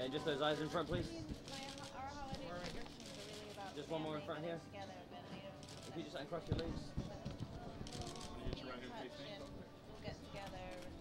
and just those eyes in front, please. Our holiday traditions are really about Just one more in front here. together, but we don't. If you just uncross your legs. We'll get together.